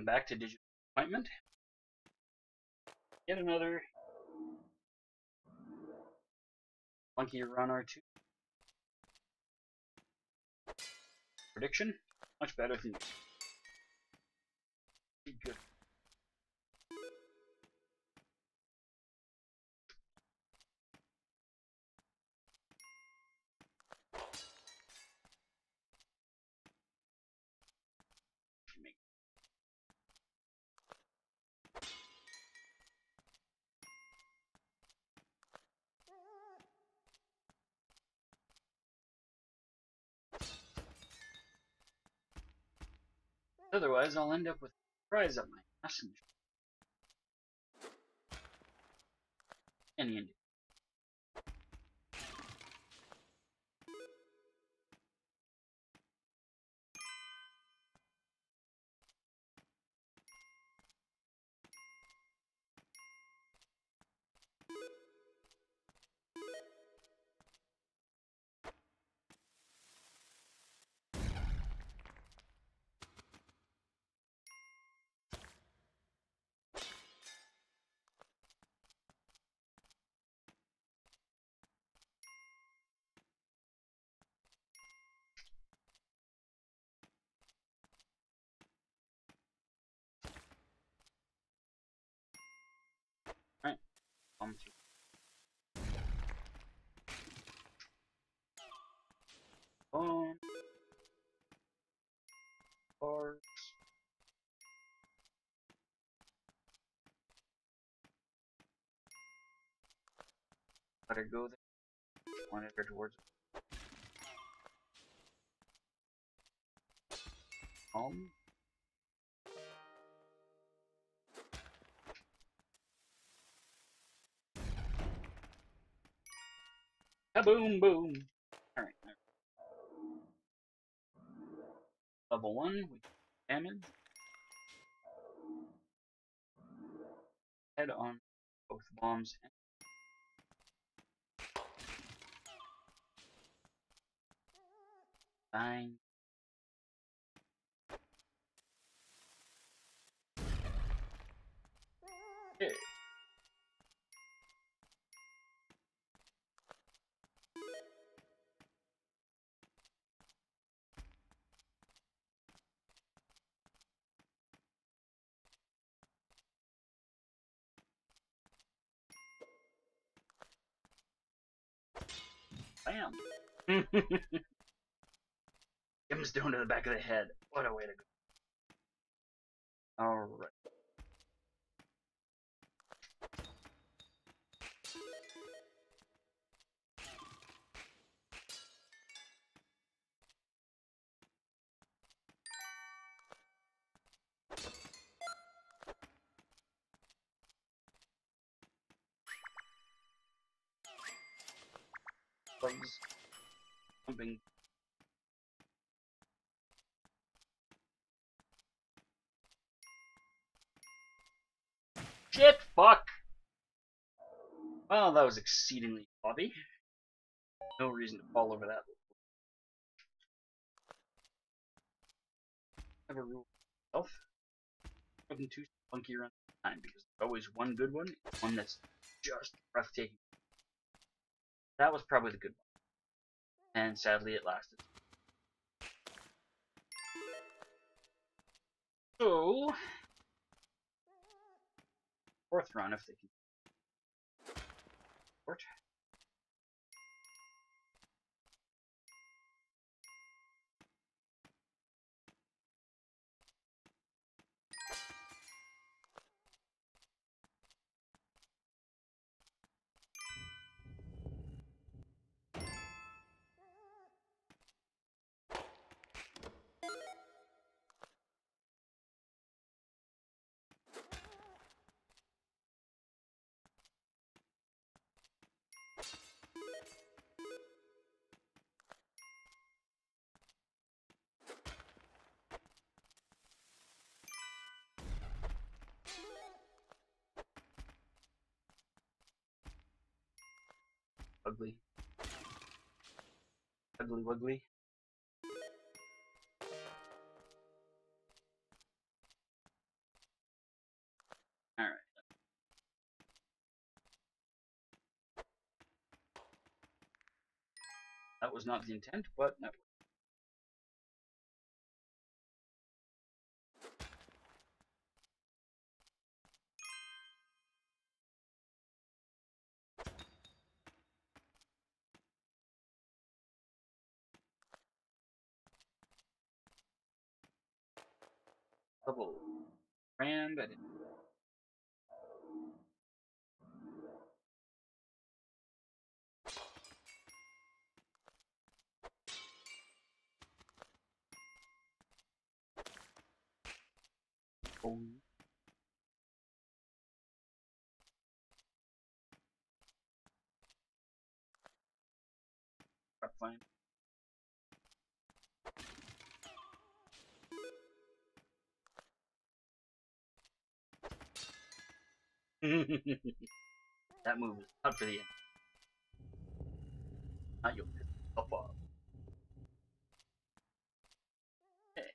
Welcome back to Digital Appointment. Yet another Spelunky run or two. Prediction? Much better than good. Otherwise, I'll end up with a surprise up my ass and any Indian. Alright, on bars. Gotta go there. Point it towards home. Kaboom boom. Alright. Level 1 with damage. Head on both bombs and fine. Okay. Bam! Gemstone to the back of the head. What a way to go. Alright. Bugs. Jumping. Shit! Fuck! Well, that was exceedingly sloppy. No reason to fall over that. Have a rule for myself. Wasn't too funky around the time because there's always one good one, one that's just breathtaking. That was probably the good one. And sadly it lasted. So fourth run if they can support. Ugly. Ugly Wuggly. That was not the intent, but that double rammed. I didn't. Oh, fine. That move is not for the end. Not you'll piss yourself off. Okay.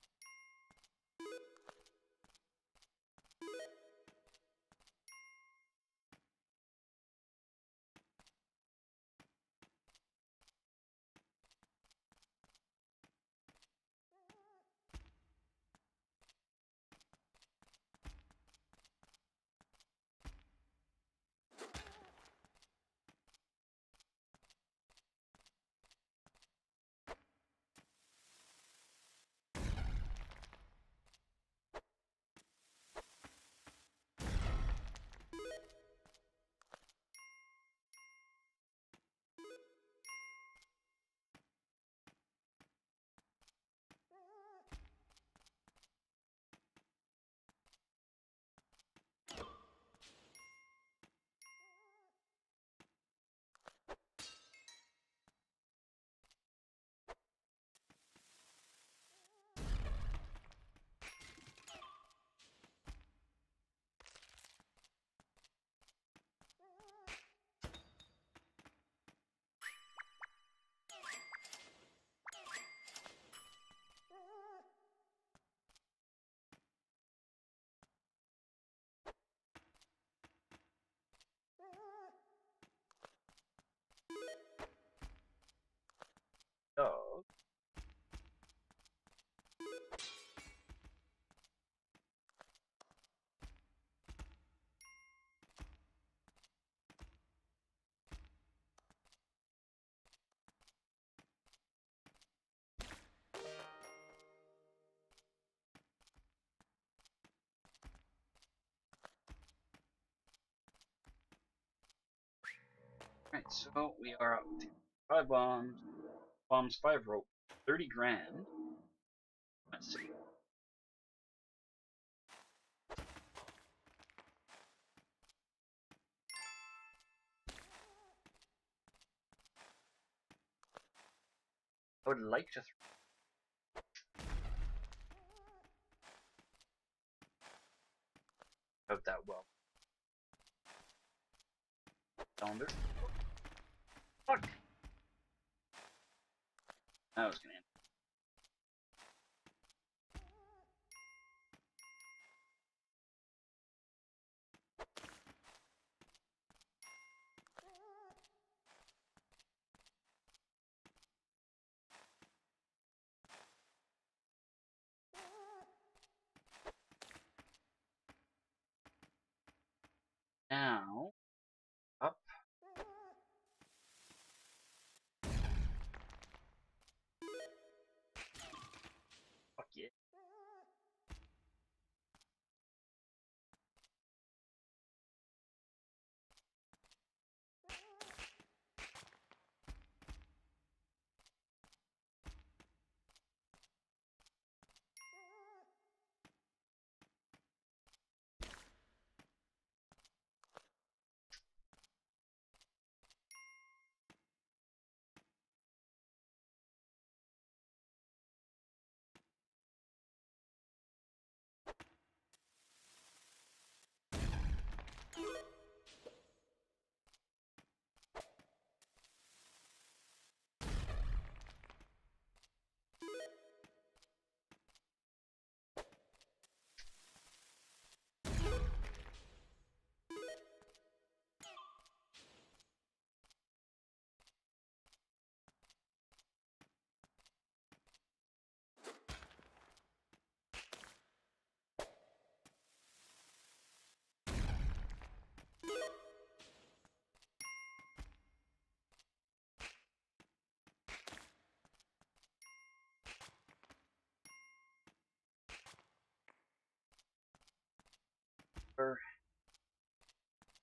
So, right, so we are up to 5 bombs, 5 rope, 30 grand. Let's see. I would like to throw out that well. Cylinder. Fuck! That was gonna end. Now, up.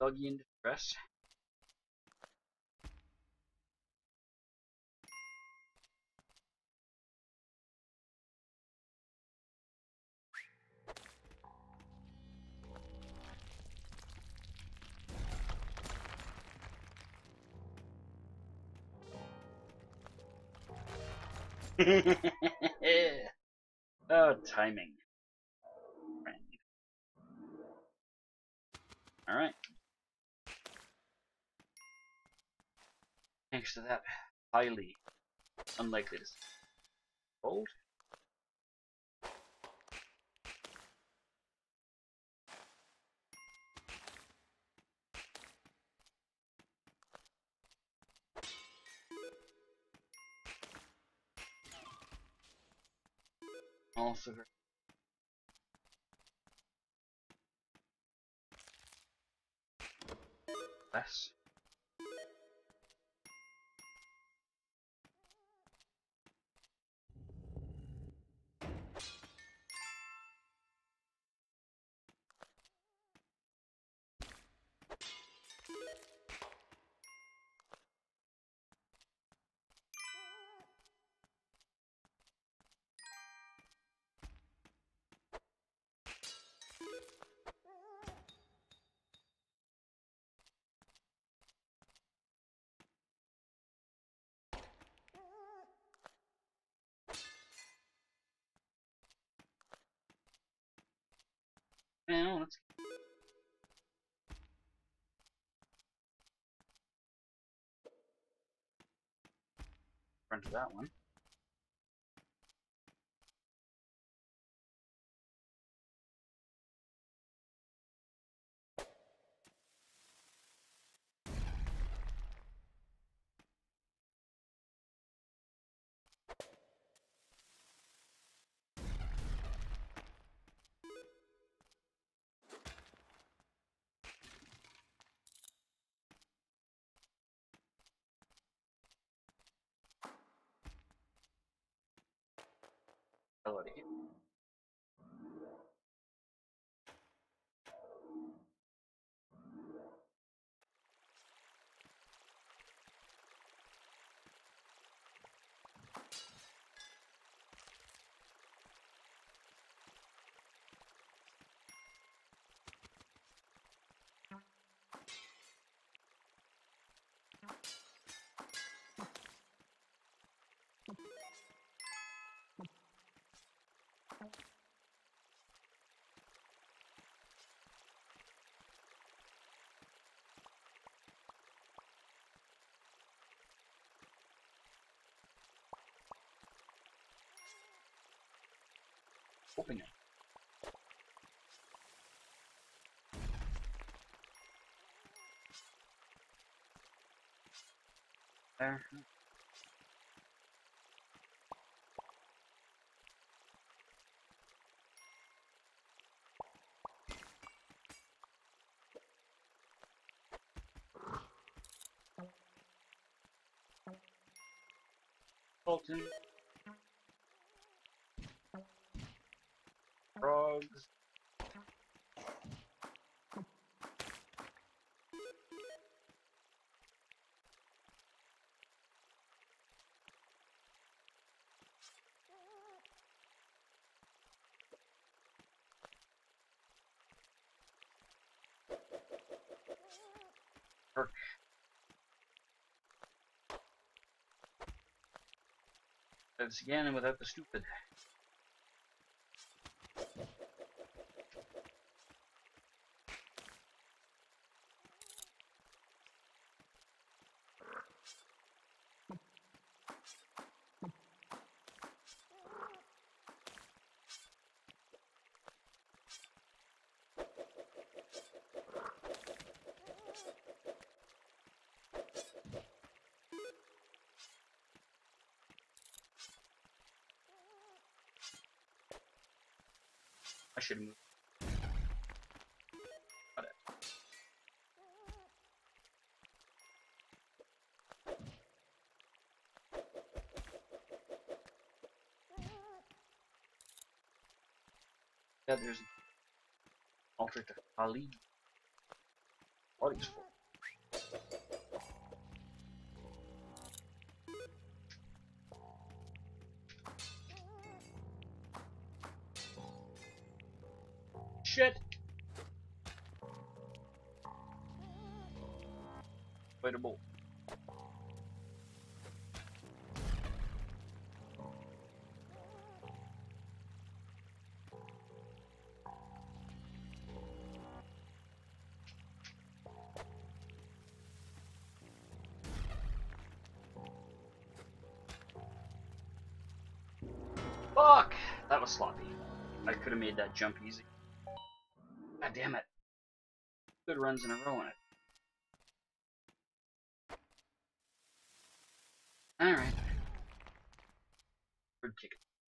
doggy in distress. Oh, timing. Alright. Thanks to that, highly unlikely to fold. Also very less. Now let's front of that one. Hell out of here. Hoping it. There. Colton. Frogs. Perk. That's again and without the stupid. I should move. Got it. Yeah, there's an altar to Ali. body's full. Shit! Waitable. Fuck! That was sloppy. I could have made that jump easy. God damn it. Good runs in a row on it. Alright. Good kick.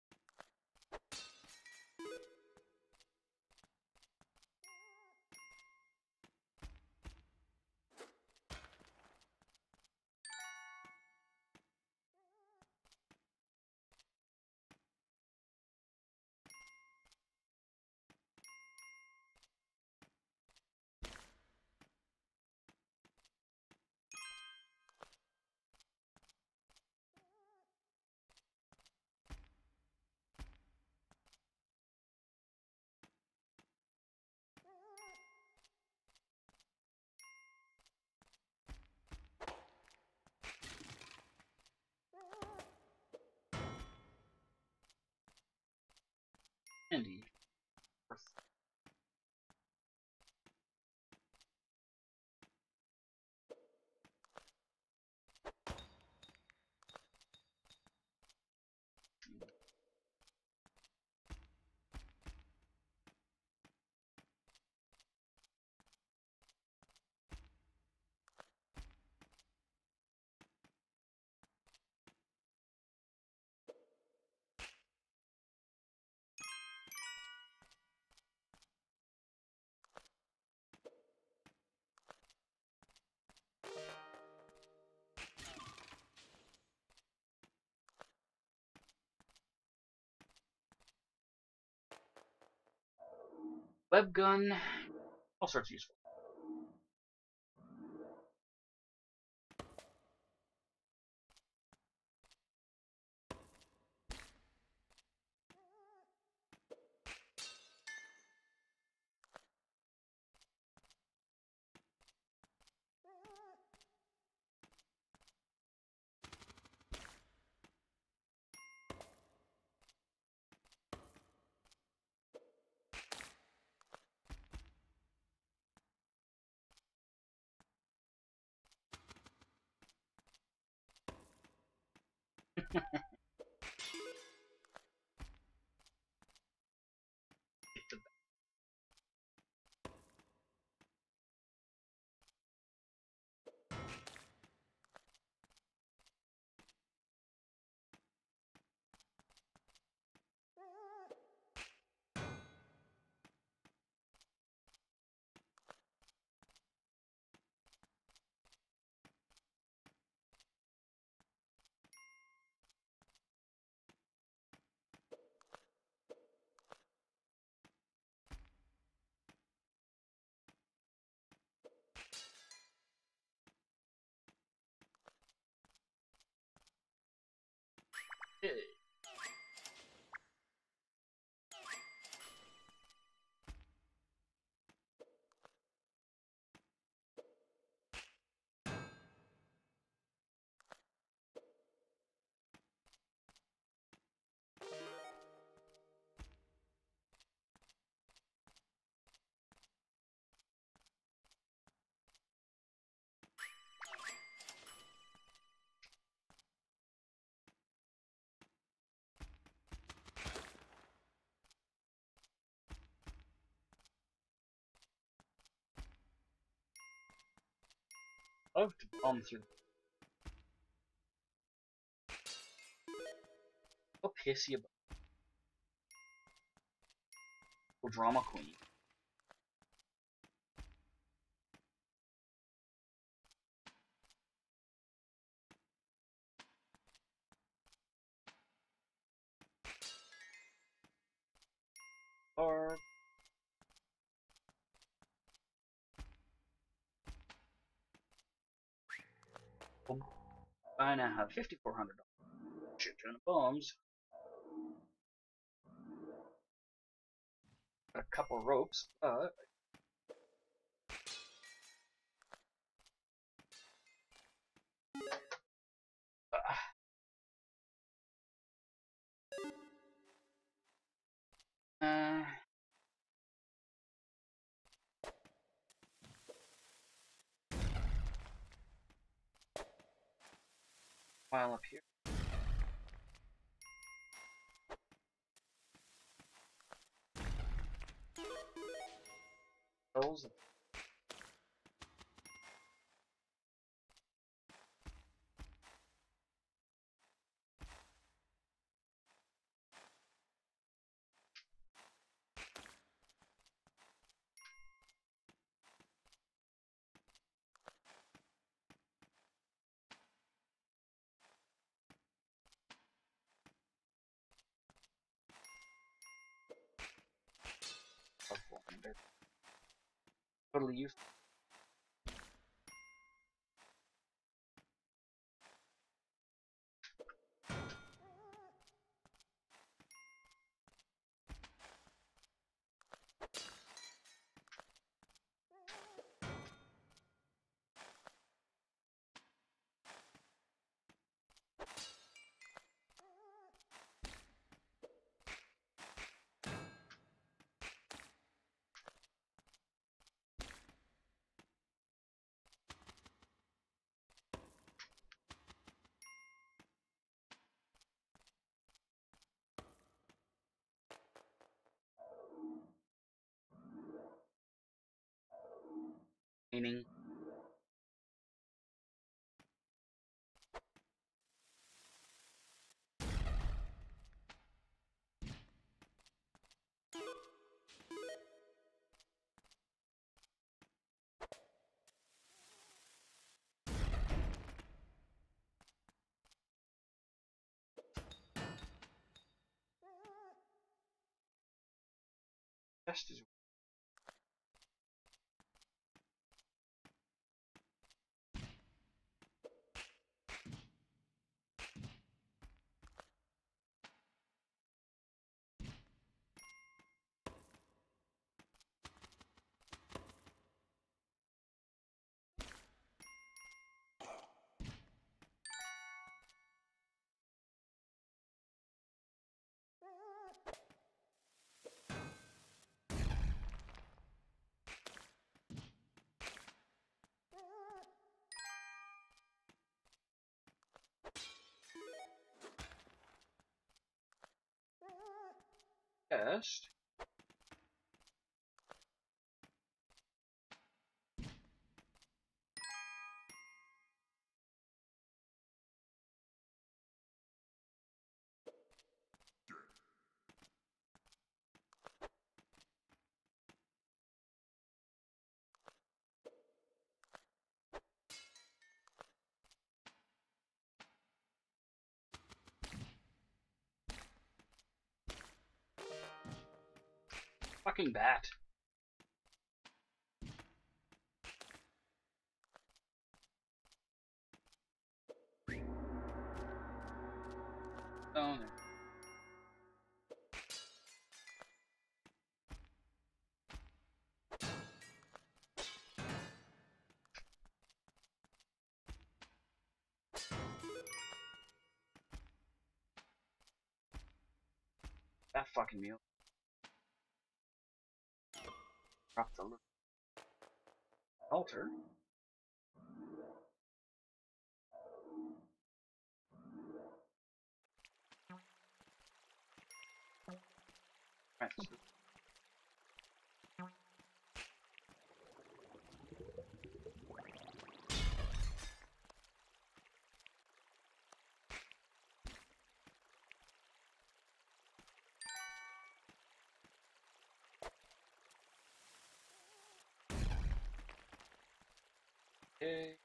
Indeed. Web gun, all sorts of useful. Love to bomb through. How pissy about drama queen. Or I now have $5,400. Shit ton of bombs. Got a couple ropes, but uh, while up here. Those. Totally useless. Meaning, chest is chest. Fucking bat. Oh, there. That fucking meal. Drop the altar. Right. Okay.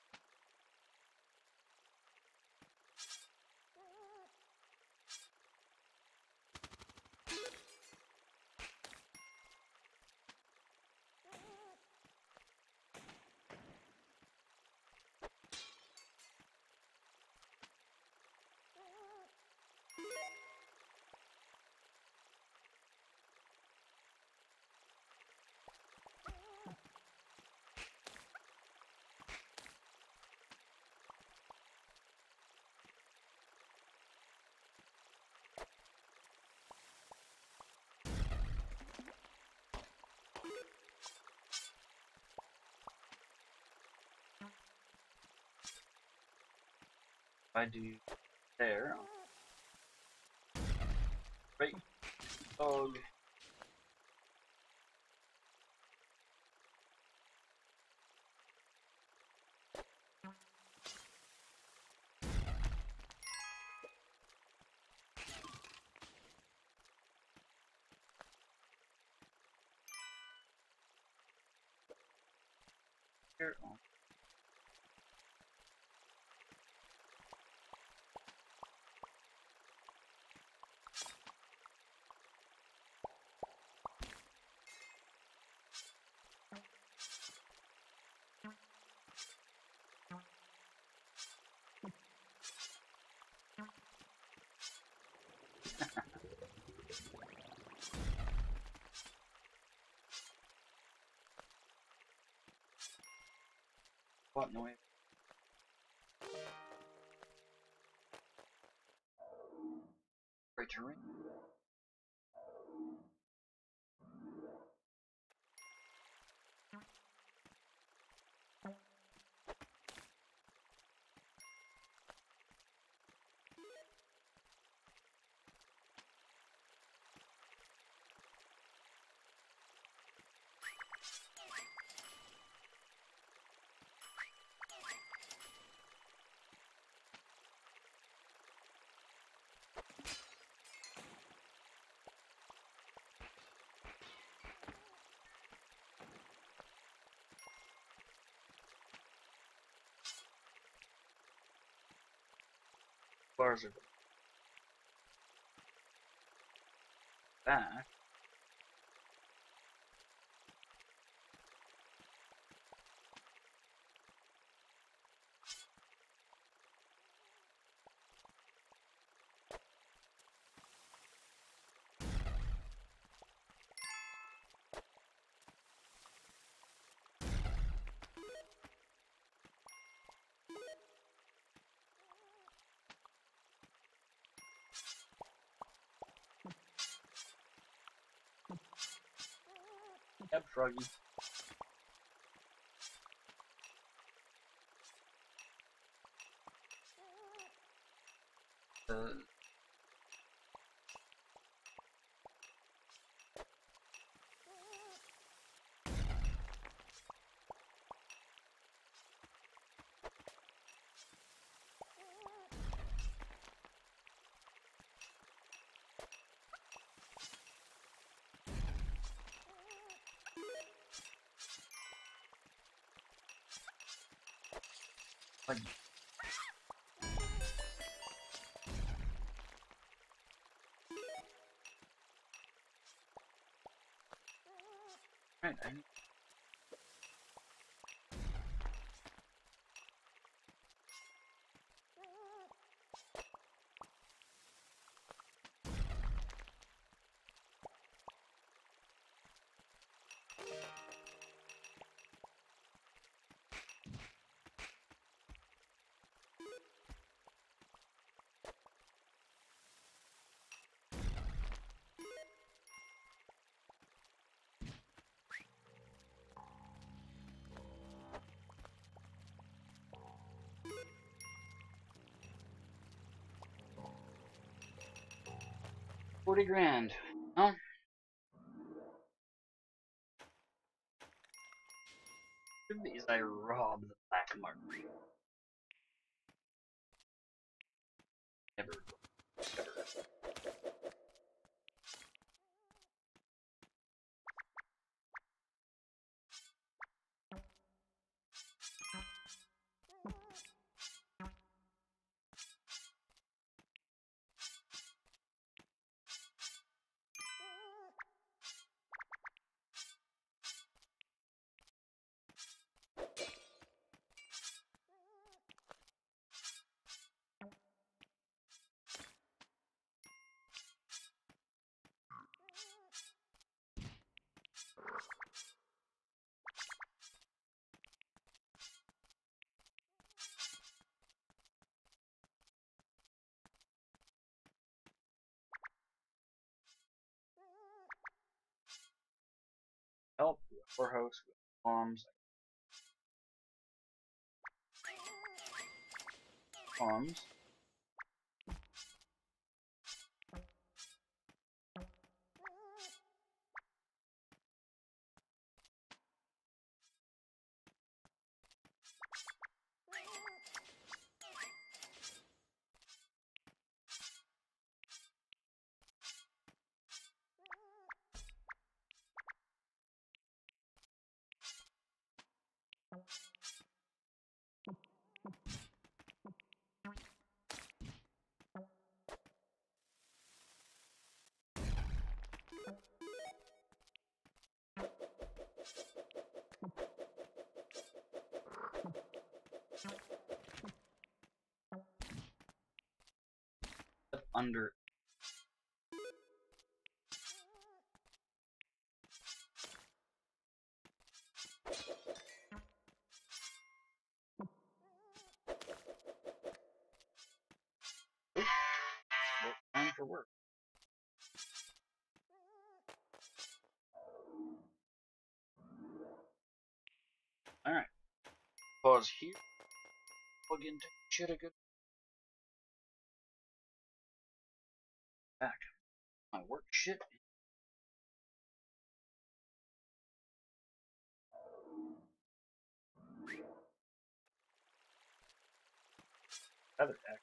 I do there. Right, dog. Here. Oh. What noise? Right to ring. Bars are back. Yep, Froggy. Uh, like, right, I need. $40,000. Well, two of these I robbed the black market. Never. Help the whorehouse with bombs. Bombs. under. Oops. Well, time for work. Alright. Pause here. Plug in, take shit a good. Back. My work shit. Other act.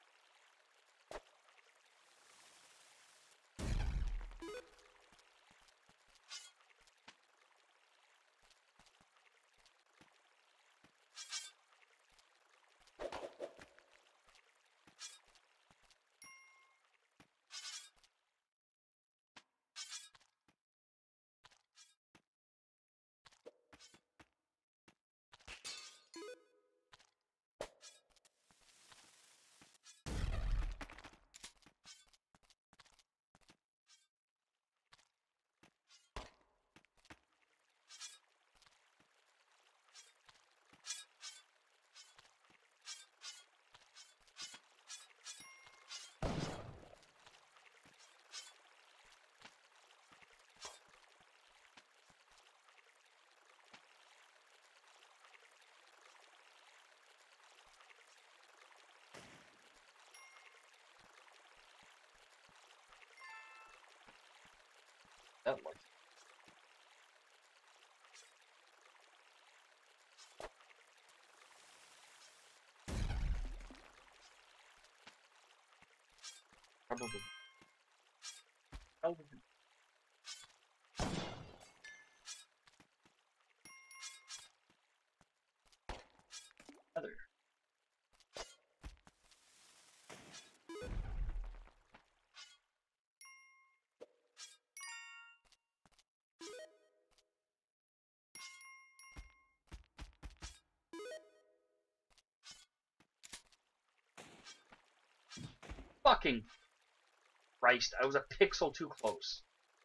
That works. Probably. Probably. Other. Fucking Christ, I was a pixel too close.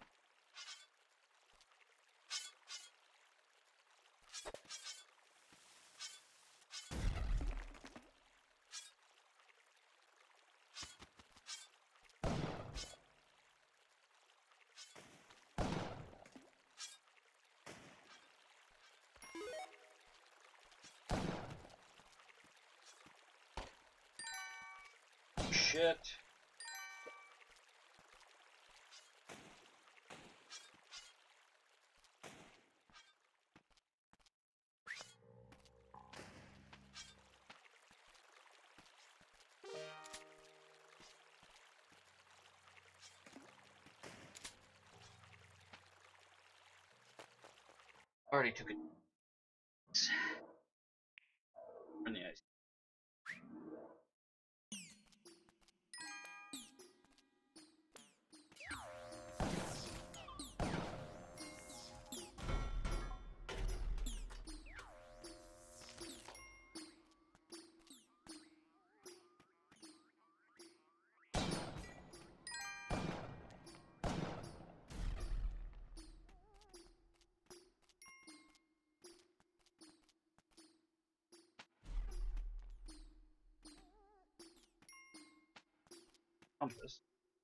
Shit. Already took it. On the ice. Compass.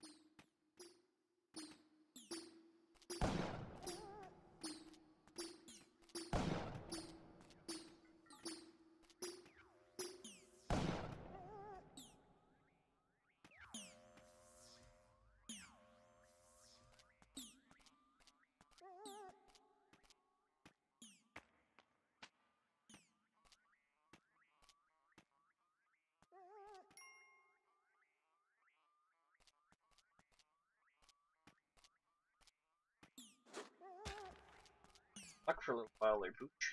Luck for a little while there, Pooch.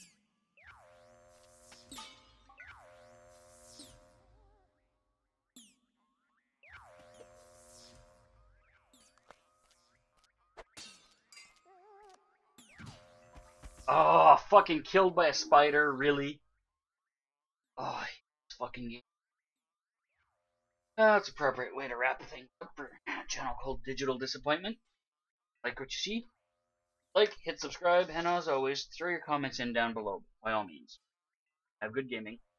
Oh, fucking killed by a spider, really? Oh, I hate this fucking game. That's an appropriate way to wrap things up for a channel called Digital Disappointment. Like what you see? Like, hit subscribe, and as always, throw your comments in down below, by all means. Have good gaming.